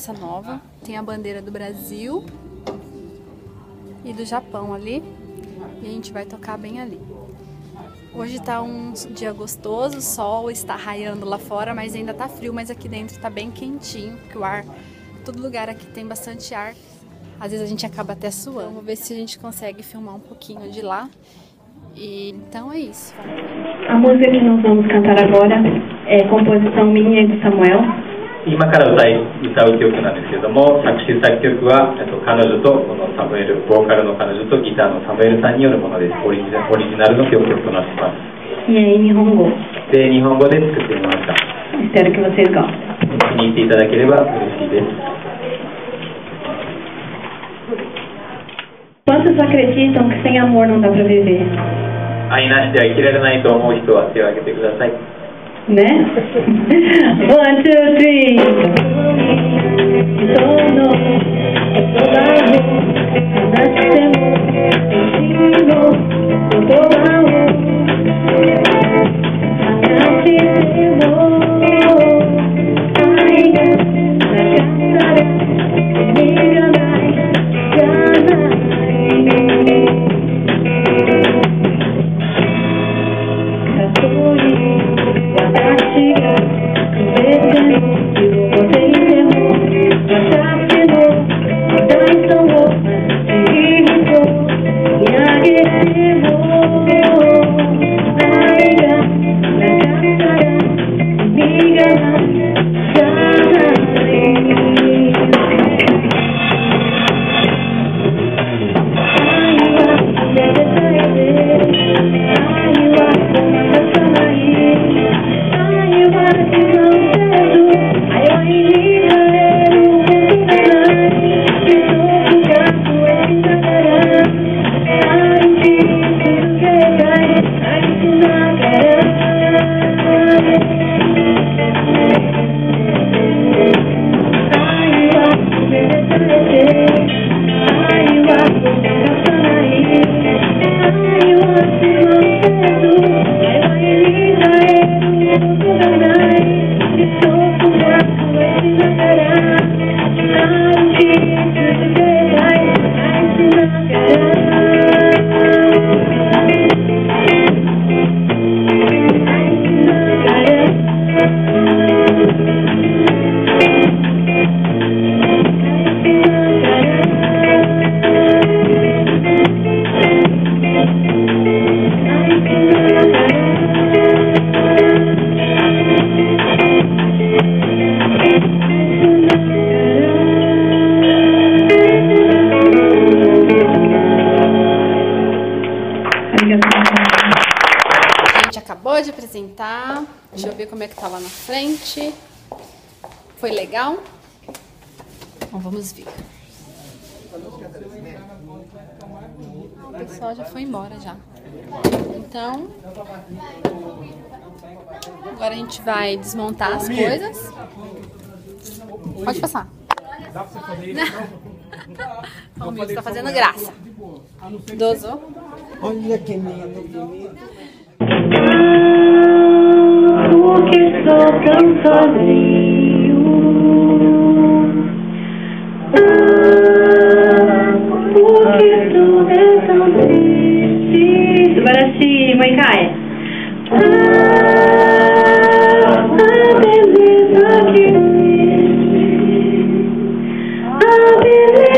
Bossa Nova. Tem a bandeira do Brasil e do Japão ali. E a gente vai tocar bem ali. Hoje tá um dia gostoso, o sol está raiando lá fora, mas ainda tá frio, mas aqui dentro tá bem quentinho, porque o ar, todo lugar aqui tem bastante ar. Às vezes a gente acaba até suando. Vamos ver se a gente consegue filmar um pouquinho de lá. E então é isso. A música que nós vamos cantar agora é composição minha e do Samuel. 今から歌う曲なんですけれども、作詞作曲は彼女とこのサムエル、ボーカルの彼女とギターのサムエルさんによるものです。オリジナルの曲となっています。 E em Nihongo. で、日本語で作ってみました。 Espero que vocês gostem. 気に入っていただければ嬉しいです。 Quantos acreditam que sem amor não dá pra viver? 愛なしでは生きられないと思う人は手を挙げてください。 Né? 1, 2, A gente acabou de apresentar. Deixa eu ver como é que tá lá na frente. Foi legal? Então vamos ver. O pessoal já foi embora já. Então, agora a gente vai desmontar as coisas. Pode passar. O Milton está fazendo graça. Dozo. Olha que lindo, bonito. Porque sou tão sozinho. Porque tudo é tão triste. Subarashi, Moikai. A beleza que existe. A beleza.